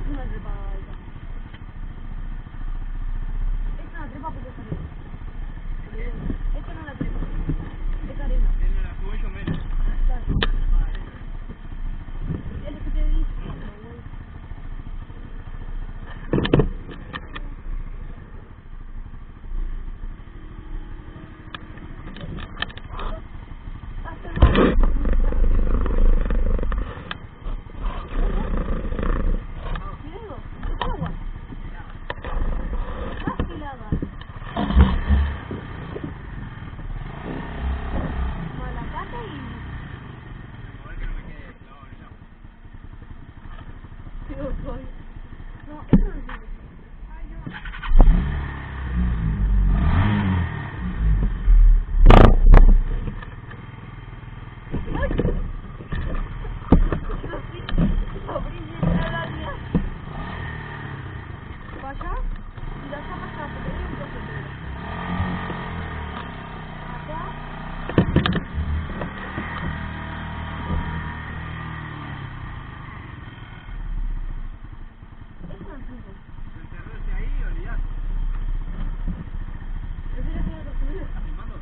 una trepada esa. Es una trepa porque es arena. Esto no es la trepa. Es arena. Él me la sube yo menos. Claro. Es lo que te dije. No, eso no es libre. Ay, yo. Vaya y la tapa acá, porque hay un trozo entero. Acá. Eso no es libre. Encerrarse ahí y olvidate. Prefiero que haya construido. ¿Estás filmando?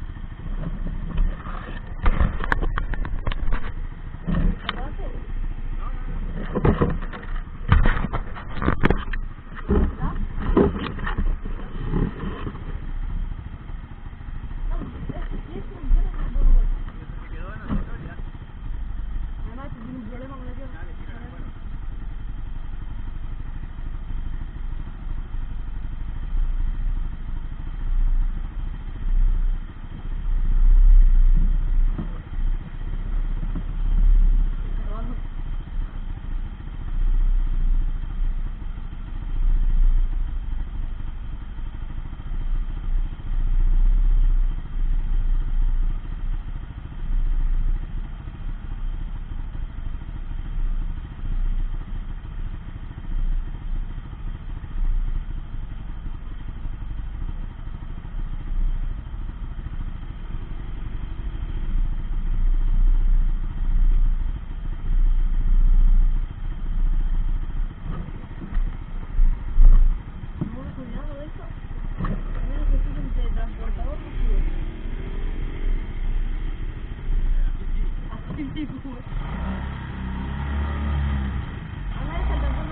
¿Acabaste? No. ¿Ya? Y es un tema con buen golpe. Se quedó en la zona, olvidate. Además, tiene un problema con la tierra. Dale, tira la cuerda. Cuidado de esto. Primero que sigue entre transportador y sube. Así sí, sube. A ver,